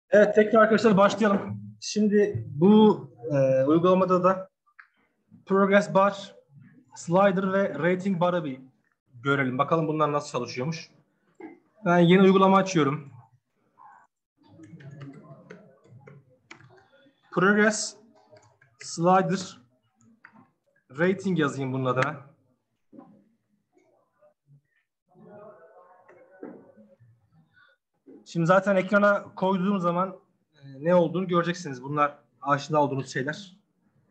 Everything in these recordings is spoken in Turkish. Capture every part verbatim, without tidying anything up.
Evet, tekrar arkadaşlar başlayalım. Şimdi bu e, uygulamada da Progress Bar, Slider ve Rating Bar'ı bir görelim. Bakalım bunlar nasıl çalışıyormuş. Ben yeni uygulama açıyorum. Progress, Slider, Rating yazayım bunun adına. Şimdi zaten ekrana koyduğum zaman e, ne olduğunu göreceksiniz. Bunlar aşina olduğunuz şeyler.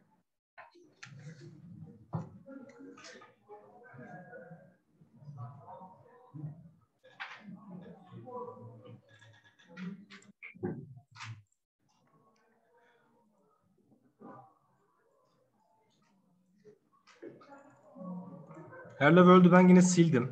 Hello World'ü ben yine sildim.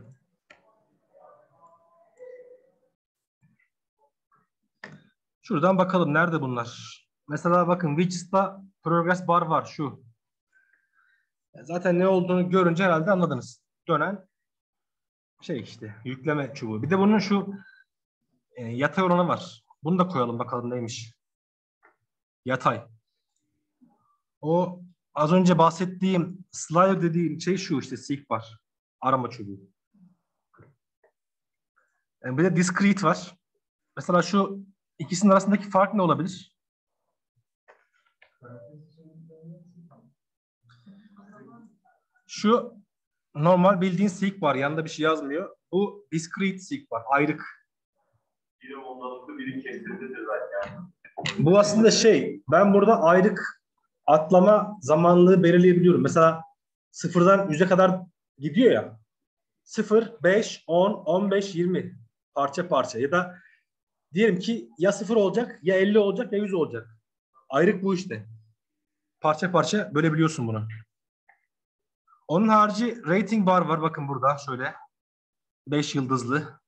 Şuradan bakalım nerede bunlar. Mesela bakın Widgets'ta Progress Bar var şu. Zaten ne olduğunu görünce herhalde anladınız. Dönen şey işte yükleme çubuğu. Bir de bunun şu e, yatay oranı var. Bunu da koyalım bakalım neymiş. Yatay. O az önce bahsettiğim slider dediğim şey şu işte seek var. Arama çubuğu. Yani bir de discrete var. Mesela şu ikisinin arasındaki fark ne olabilir? Şu normal bildiğin seek var. Yanında bir şey yazmıyor. Bu discrete seek var. Ayrık. Birim ondalıklı birim kesirdedir zaten. Bu aslında şey, ben burada ayrık atlama zamanlılığı belirleyebiliyorum. Mesela sıfırdan yüze kadar gidiyor ya. sıfır, beş, on, on beş, yirmi parça parça. Ya da diyelim ki ya sıfır olacak, ya elli olacak, ya yüz olacak. Ayrık bu işte. Parça parça bölebiliyorsun bunu. Onun harici rating bar var. Bakın burada şöyle. beş yıldızlı.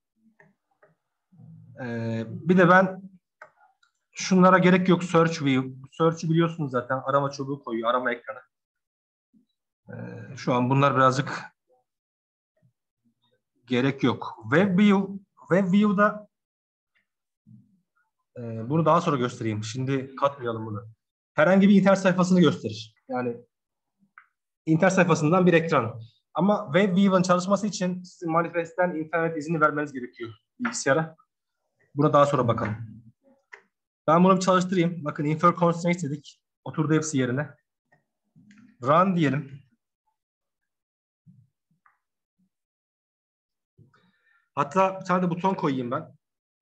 Ee, bir de ben şunlara gerek yok. Search view. Search'ü biliyorsunuz zaten. Arama çubuğu koyuyor. Arama ekranı. Ee, şu an bunlar birazcık gerek yok. Web view. Web view'da e, bunu daha sonra göstereyim. Şimdi katmayalım bunu. Herhangi bir internet sayfasını gösterir. Yani internet sayfasından bir ekran. Ama web view'ın çalışması için sizin manifestten internet izni vermeniz gerekiyor bilgisayara. Buna daha sonra bakalım. Ben bunu bir çalıştırayım. Bakın infer constraints dedik. Oturdu hepsi yerine. Run diyelim. Hatta bir tane de buton koyayım ben.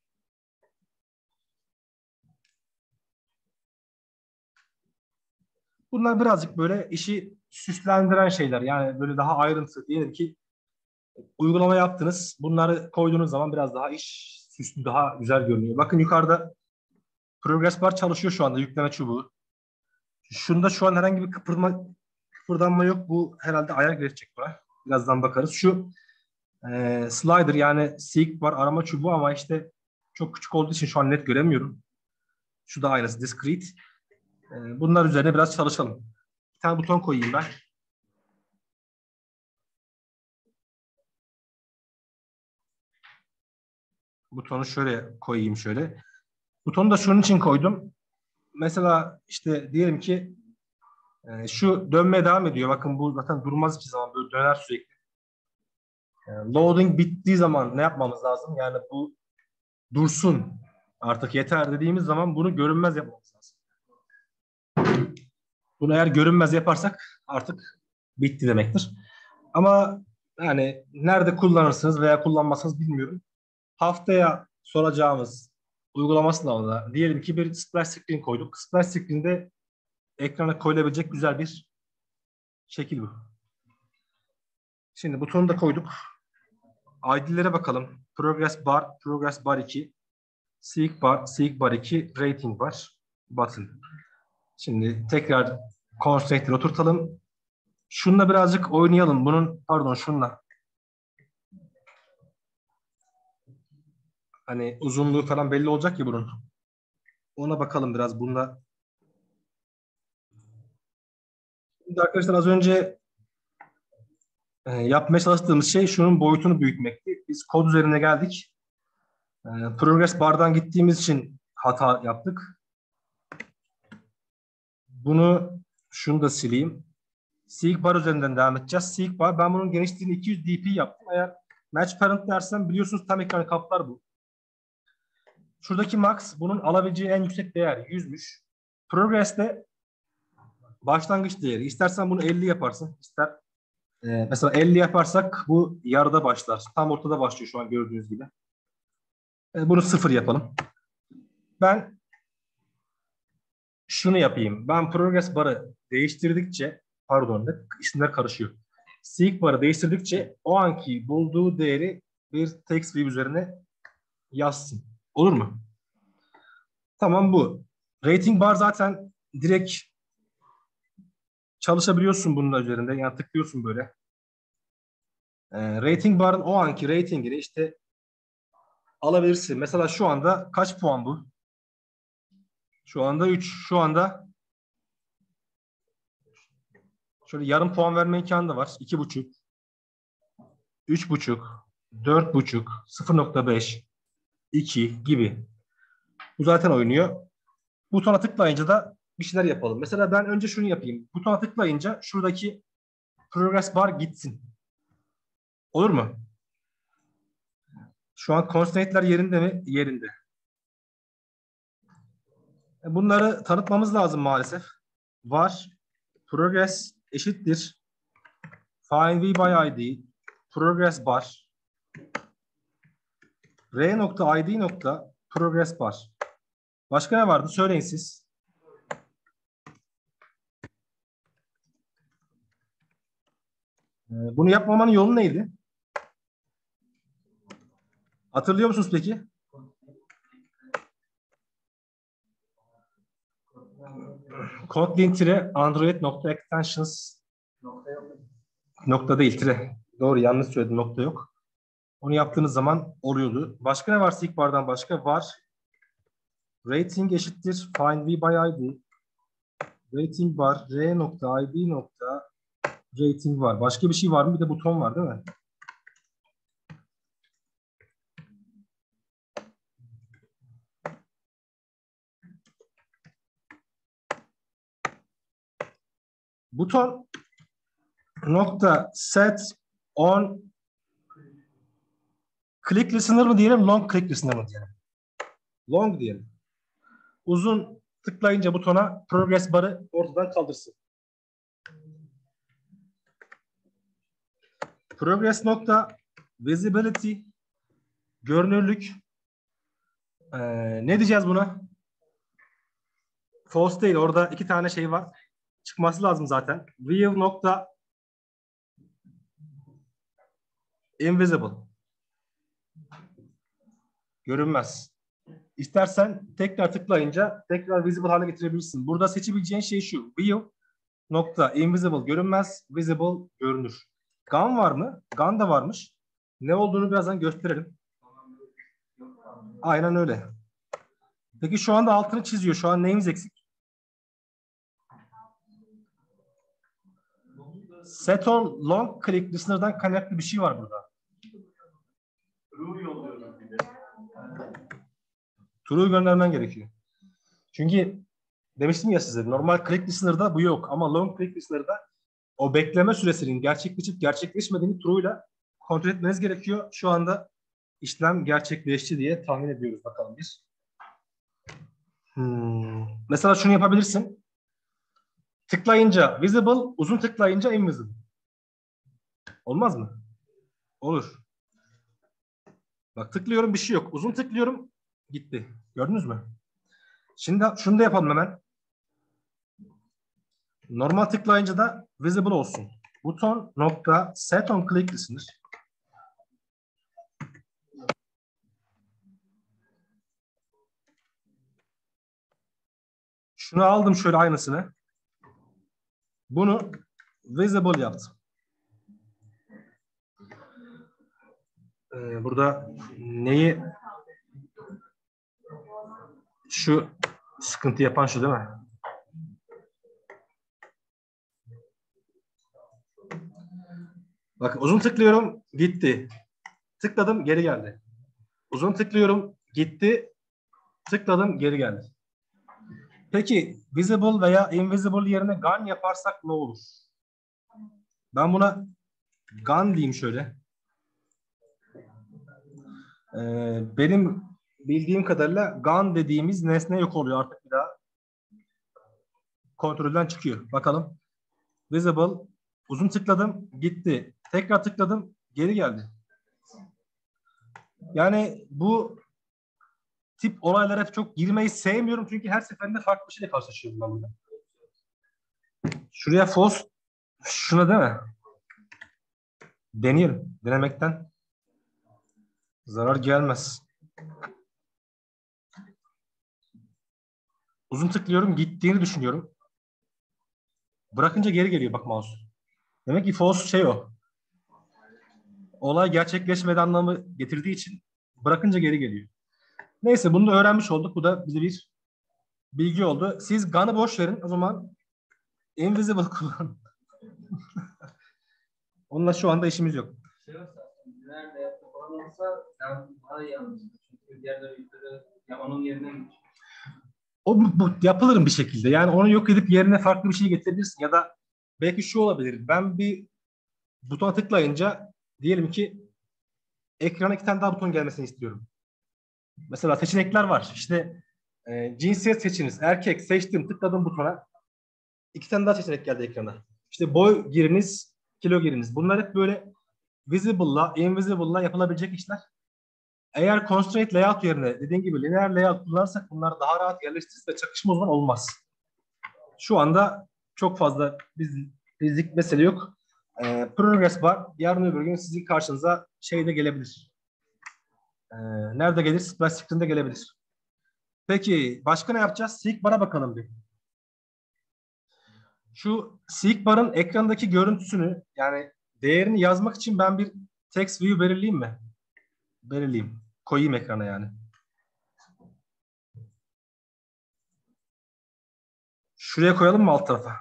Bunlar birazcık böyle işi süslendiren şeyler. Yani böyle daha ayrıntı. Diyelim ki uygulama yaptınız. Bunları koyduğunuz zaman biraz daha iş süslü, daha güzel görünüyor. Bakın yukarıda Progress Bar çalışıyor şu anda. Yükleme çubuğu. Şunda şu an herhangi bir kıpırma, kıpırdanma yok. Bu herhalde ayar gerekecek buna. Birazdan bakarız. Şu e, slider yani seek var arama çubuğu ama işte çok küçük olduğu için şu an net göremiyorum. Şu da aynısı discrete. E, bunlar üzerine biraz çalışalım. Bir tane buton koyayım ben. Butonu şöyle koyayım şöyle. Butonu da şunun için koydum. Mesela işte diyelim ki e, şu dönmeye devam ediyor. Bakın bu zaten durmaz hiçbir zaman. Böyle döner sürekli. Yani loading bittiği zaman ne yapmamız lazım? Yani bu dursun. Artık yeter dediğimiz zaman bunu görünmez yapmamız lazım. Bunu eğer görünmez yaparsak artık bitti demektir. Ama yani nerede kullanırsınız veya kullanmazsınız bilmiyorum. Haftaya soracağımız uygulama sınavında diyelim ki bir splash screen koyduk. Splash screen'de ekrana koyulabilecek güzel bir şekil bu. Şimdi butonu da koyduk. I D'lere bakalım. Progress bar, Progress bar iki, Seek bar, Seek bar iki, Rating bar, Button. Şimdi tekrar constraint'leri oturtalım. Şununla birazcık oynayalım. Bunun pardon şununla. Hani uzunluğu falan belli olacak ya bunun. Ona bakalım biraz bununla. Şimdi arkadaşlar az önce e, yapmaya çalıştığımız şey şunun boyutunu büyütmekti. Biz kod üzerine geldik. E, Progress bar'dan gittiğimiz için hata yaptık. Bunu şunu da sileyim. Seek bar üzerinden devam edeceğiz. Seek bar. Ben bunun genişliğini iki yüz D P yaptım. Eğer match parent dersem biliyorsunuz tam ekran kaplar bu. Şuradaki max bunun alabileceği en yüksek değer yüzmüş. Progress'te başlangıç değeri. İstersen bunu elli yaparsın. İster e, mesela elli yaparsak bu yarıda başlar. Tam ortada başlıyor şu an gördüğünüz gibi. E, bunu sıfır yapalım. Ben şunu yapayım. Ben progress barı değiştirdikçe pardon isimler karışıyor. Seek barı değiştirdikçe o anki bulduğu değeri bir text view üzerine yazsın. Olur mu? Tamam bu. Rating bar zaten direkt çalışabiliyorsun bunun üzerinde. Yani tıklıyorsun böyle. E, rating barın o anki ratingini işte alabilirsin. Mesela şu anda kaç puan bu? Şu anda üç. Şu anda şöyle yarım puan verme imkanı da var. iki buçuk, üç buçuk, dört buçuk, sıfır nokta beş, iki gibi. Bu zaten oynuyor. Butona tıklayınca da bir şeyler yapalım. Mesela ben önce şunu yapayım. Butona tıklayınca şuradaki progress bar gitsin. Olur mu? Şu an constraint'ler yerinde mi? Yerinde. Bunları tanıtmamız lazım maalesef. Var. Progress eşittir. Find v by id. Progress bar. R nokta id nokta progress bar. Başka ne vardı? Söyleyin siz. Bunu yapmamanın yolu neydi? Hatırlıyor musunuz peki? Kotlin-android.extensions nokta değil tire. Doğru yanlış söyledim nokta yok. Onu yaptığınız zaman oluyordu. Başka ne var seek bar'dan başka? Var. Rating eşittir find v by id. Rating bar r nokta id nokta rating var. Başka bir şey var mı? Bir de buton var değil mi? Buton nokta set on click listener mı diyelim, long click listener mı diyelim? Long diyelim. Uzun tıklayınca butona progress barı ortadan kaldırsın. Progress nokta visibility görünürlük. Ee, ne diyeceğiz buna? False değil. Orada iki tane şey var. Çıkması lazım zaten. View nokta invisible. Görünmez. İstersen tekrar tıklayınca tekrar visible hale getirebilirsin. Burada seçebileceğin şey şu. View nokta invisible görünmez. Visible görünür. Gun var mı? Gun da varmış. Ne olduğunu birazdan gösterelim. Aynen öyle. Peki şu anda altını çiziyor. Şu an neyimiz eksik? Set on long click listener'dan kaynaklı bir şey var burada. True yolluyoruz bir de. True'yu göndermen gerekiyor. Çünkü demiştim ya size normal click listener'da bu yok ama long click listener'da o bekleme süresinin gerçekleşip gerçekleşmediğini True'yla kontrol etmeniz gerekiyor. Şu anda işlem gerçekleşti diye tahmin ediyoruz bakalım biz. Hmm. Mesela şunu yapabilirsin. Tıklayınca visible, uzun tıklayınca invisible. Olmaz mı? Olur. Bak tıklıyorum bir şey yok. Uzun tıklıyorum gitti. Gördünüz mü? Şimdi şunu da yapalım hemen. Normal tıklayınca da visible olsun. Buton nokta set on click listener. Şunu aldım şöyle aynısını. Bunu visible yaptım. Ee, burada neyi şu sıkıntı yapan şu değil mi? Bakın uzun tıklıyorum gitti. Tıkladım geri geldi. Uzun tıklıyorum gitti. Tıkladım, geri geldi. Peki visible veya invisible yerine gone yaparsak ne olur? Ben buna gone diyeyim şöyle. Ee, benim bildiğim kadarıyla gone dediğimiz nesne yok oluyor artık bir daha. Kontrolden çıkıyor. Bakalım. Visible. Uzun tıkladım. Gitti. Tekrar tıkladım. Geri geldi. Yani bu tip olaylara çok girmeyi sevmiyorum. Çünkü her seferinde farklı bir şeyle karşılaşıyorum ben burada. Şuraya false. Şuna değil mi? Deneyelim. Denemekten zarar gelmez. Uzun tıklıyorum. Gittiğini düşünüyorum. Bırakınca geri geliyor bak mouse. Demek ki false şey o. Olay gerçekleşmedi anlamı getirdiği için bırakınca geri geliyor. Neyse bunu da öğrenmiş olduk. Bu da bize bir bilgi oldu. Siz gun'ı boş verin. O zaman invisible kullan. Onunla şu anda işimiz yok. Nerede kullanılsa daha iyi anlaşılır. Çünkü diğer dövüşleri ya onun yerine O bu, bu yapılır bir şekilde. Yani onu yok edip yerine farklı bir şey getirebilirsin. Ya da belki şu olabilir. Ben bir butona tıklayınca diyelim ki ekrana iki tane daha buton gelmesini istiyorum. Mesela seçenekler var. İşte e, cinsiyet seçiniz. Erkek seçtim, tıkladım butona. İki tane daha seçenek geldi ekrana. İşte boy giriniz, kilo giriniz. Bunlar hep böyle visible'la, invisible'la yapılabilecek işler. Eğer constraint layout yerine dediğin gibi linear layout kullanırsak bunlar daha rahat yerleştiririz ve çakışma o zaman olmaz. Şu anda çok fazla biz, bizlik mesele yok. Ee, progress var. Yarın öbür gün sizin karşınıza şey de gelebilir. Ee, nerede gelir? Splash screen'de gelebilir. Peki başka ne yapacağız? Seek bar'a bakalım bir. Şu seek bar'ın ekrandaki görüntüsünü yani değerini yazmak için ben bir text view belirleyeyim mi? Belirleyeyim. Koyayım ekrana yani. Şuraya koyalım mı alt tarafa?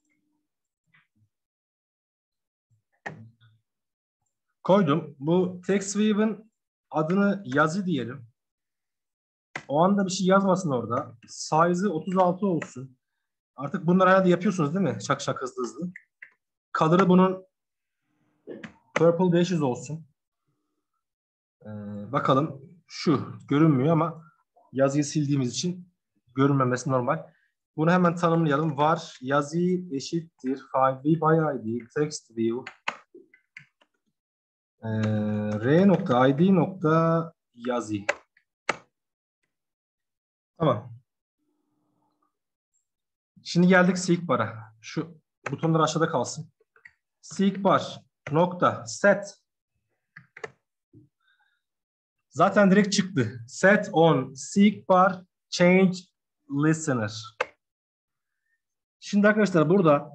Koydum. Bu text view'ın adını yazı diyelim. O anda bir şey yazmasın orada. Size'ı otuz altı olsun. Artık bunları herhalde yapıyorsunuz değil mi? Şak şak hızlı hızlı. Color'ı bunun purple beş yüz olsun. Ee, bakalım. Şu görünmüyor ama yazıyı sildiğimiz için görünmemesi normal. Bunu hemen tanımlayalım. Var yazı eşittir find by id text view ee, r nokta id nokta yazı. Tamam. Şimdi geldik seek bar'a. Şu butonlar aşağıda kalsın. Seek bar nokta set. Zaten direkt çıktı. Set on seek bar change listener. Şimdi arkadaşlar burada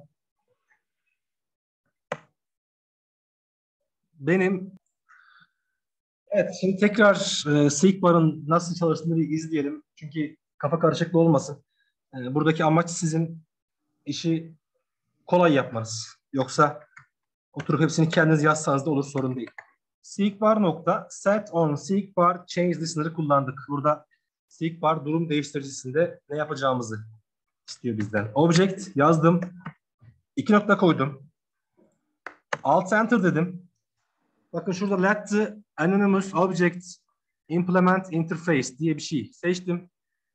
benim evet şimdi tekrar e, seek bar'ın nasıl çalıştığını bir izleyelim. Çünkü kafa karışıklığı olmasın. E, buradaki amaç sizin işi kolay yapmanız. Yoksa oturup hepsini kendiniz yazsanız da olur, sorun değil. Seek bar nokta set on seek bar change listener'ı kullandık. Burada seek bar durum değiştiricisinde ne yapacağımızı istiyor bizden. Object yazdım. İki nokta koydum. Alt enter dedim. Bakın şurada let the anonymous object implement interface diye bir şey seçtim.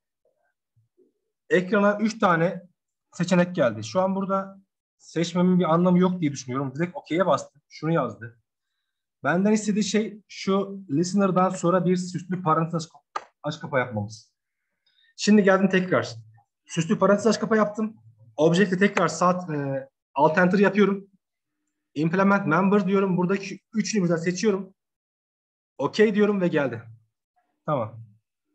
Ekrana üç tane seçenek geldi. Şu an burada seçmemin bir anlamı yok diye düşünüyorum. Direkt OK'ye bastım. Şunu yazdı. Benden istediği şey şu listener'dan sonra bir süslü parantez aç kapa yapmamız. Şimdi geldim tekrar. Süslü parantez aç kapa yaptım. Object'e tekrar saat e, alt enter yapıyorum. Implement member diyorum. Buradaki üçünü birden seçiyorum. OK diyorum ve geldi. Tamam.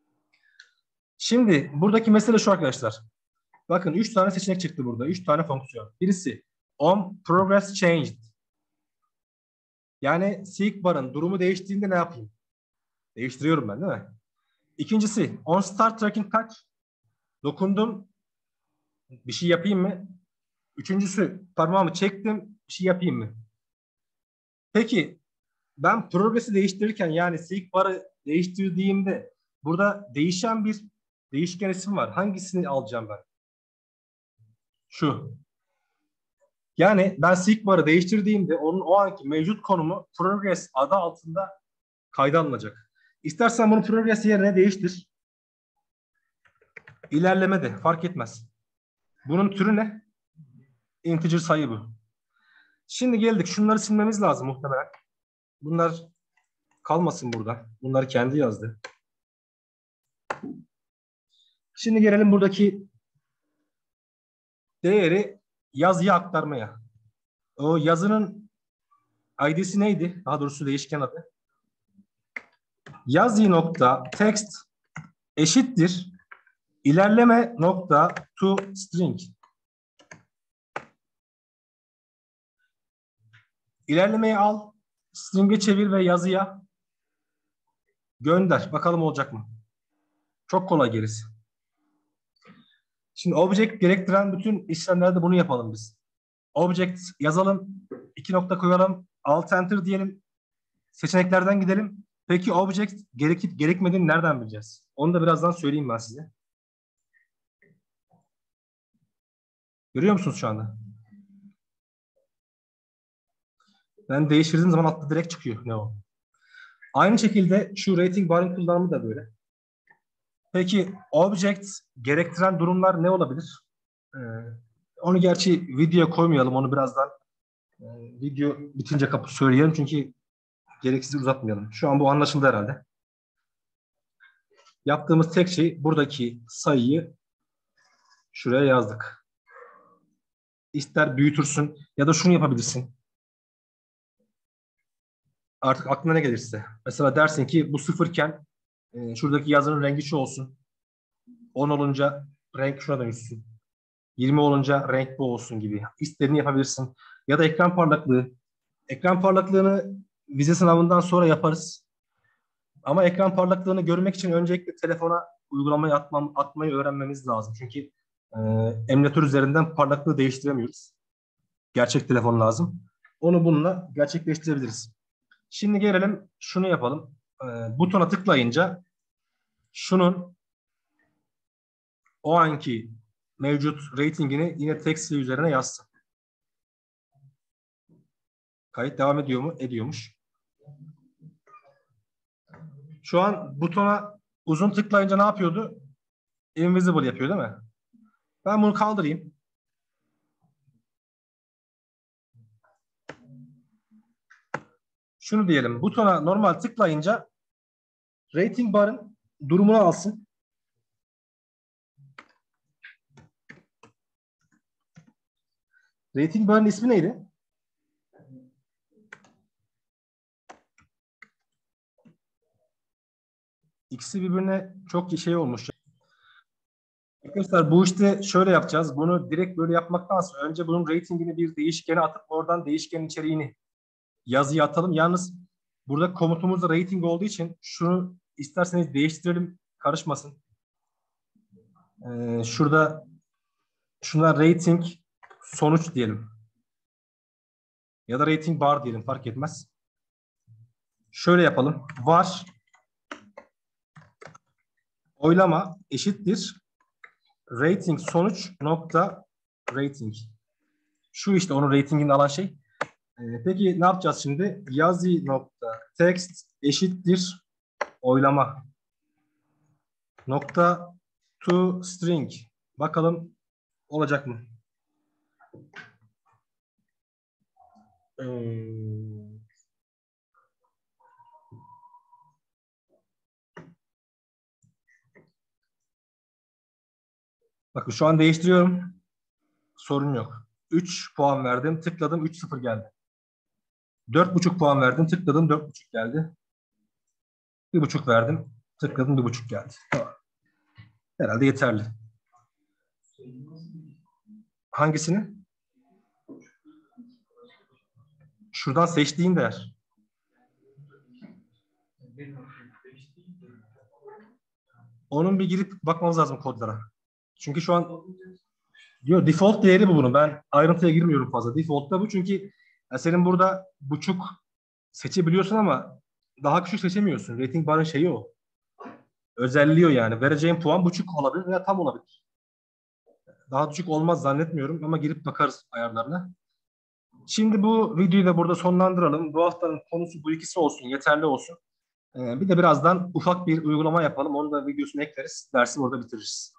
Şimdi buradaki mesele şu arkadaşlar. Bakın üç tane seçenek çıktı burada. üç tane fonksiyon. Birisi on progress changed. Yani seek bar'ın durumu değiştiğinde ne yapayım? Değiştiriyorum ben değil mi? İkincisi on start tracking touch. Dokundum. Bir şey yapayım mı? Üçüncüsü parmağımı çektim. Bir şey yapayım mı? Peki ben progress'i değiştirirken yani seek bar'ı değiştirdiğimde burada değişen bir değişken isim var. Hangisini alacağım ben? Şu. Yani ben seek bar'ı değiştirdiğimde onun o anki mevcut konumu progress adı altında kayda alınacak. İstersen bunu progress yerine değiştir. İlerleme de fark etmez. Bunun türü ne? Integer sayı bu. Şimdi geldik. Şunları silmemiz lazım muhtemelen. Bunlar kalmasın burada. Bunları kendi yazdı. Şimdi gelelim buradaki değeri yazıya aktarmaya. O yazının I D'si neydi? Daha doğrusu değişken adı. Yazı nokta text eşittir ilerleme nokta to string. İlerlemeyi al, string'e çevir ve yazıya gönder. Bakalım olacak mı? Çok kolay gerisi. Şimdi object gerektiren bütün işlemlerde bunu yapalım biz. Object yazalım, iki nokta koyalım, alt enter diyelim, seçeneklerden gidelim. Peki object gerekip gerekmediğini nereden bileceğiz? Onu da birazdan söyleyeyim ben size. Görüyor musunuz şu anda? Ben değiştirdiğim zaman altta direkt çıkıyor ne o. Aynı şekilde şu rating bar'ın kullanımı da böyle. Peki object gerektiren durumlar ne olabilir? Ee, onu gerçi videoya koymayalım. Onu birazdan e, video bitince kapı söyleyelim. Çünkü gereksiz uzatmayalım. Şu an bu anlaşıldı herhalde. Yaptığımız tek şey buradaki sayıyı şuraya yazdık. İster büyütürsün ya da şunu yapabilirsin. Artık aklına ne gelirse. Mesela dersin ki bu sıfırken e, şuradaki yazının rengi şu olsun. on olunca renk şuna dönüşsün. yirmi olunca renk bu olsun gibi. İstediğini yapabilirsin. Ya da ekran parlaklığı. Ekran parlaklığını vize sınavından sonra yaparız. Ama ekran parlaklığını görmek için öncelikle telefona uygulamayı atmam, atmayı öğrenmemiz lazım. Çünkü e, emülatör üzerinden parlaklığı değiştiremiyoruz. Gerçek telefon lazım. Onu bununla gerçekleştirebiliriz. Şimdi gelelim şunu yapalım. E, butona tıklayınca şunun o anki mevcut ratingini yine text üzerine yazsın. Kayıt devam ediyor mu? Ediyormuş. Şu an butona uzun tıklayınca ne yapıyordu? Invisible yapıyor değil mi? Ben bunu kaldırayım. Şunu diyelim. Butona normal tıklayınca rating bar'ın durumunu alsın. Rating bar'ın ismi neydi? İkisi birbirine çok şey olmuş. Arkadaşlar bu işte şöyle yapacağız. Bunu direkt böyle yapmaktansa önce bunun ratingini bir değişkene atıp oradan değişkenin içeriğini yazıya atalım. Yalnız burada komutumuz da rating olduğu için şunu isterseniz değiştirelim. Karışmasın. Ee, şurada şuna rating sonuç diyelim. Ya da rating bar diyelim. Fark etmez. Şöyle yapalım. Var oylama eşittir rating sonuç nokta rating. Şu işte onun ratingini alan şey. Ee, peki ne yapacağız şimdi? Yazı nokta text eşittir oylama nokta to string. Bakalım olacak mı? Ee, bakın şu an değiştiriyorum. Sorun yok. üç puan verdim. Tıkladım. üç sıfır geldi. dört buçuk puan verdim. Tıkladım. dört buçuk geldi. bir buçuk verdim. Tıkladım. bir buçuk geldi. Tamam. Herhalde yeterli. Hangisini? Şuradan seçtiğin değer. Onun bir girip bakmamız lazım kodlara. Çünkü şu an diyor default değeri bu bunun. Ben ayrıntıya girmiyorum fazla. Default da bu çünkü senin burada buçuk seçebiliyorsun ama daha küçük seçemiyorsun. Rating bar'ın şeyi o. özelliyor yani. Vereceğim puan buçuk olabilir veya tam olabilir. Daha düşük olmaz zannetmiyorum ama girip bakarız ayarlarına. Şimdi bu videoyu da burada sonlandıralım. Bu haftanın konusu bu ikisi olsun, yeterli olsun. Ee, bir de birazdan ufak bir uygulama yapalım. Onu da videosunu ekleriz. Dersi orada bitiririz.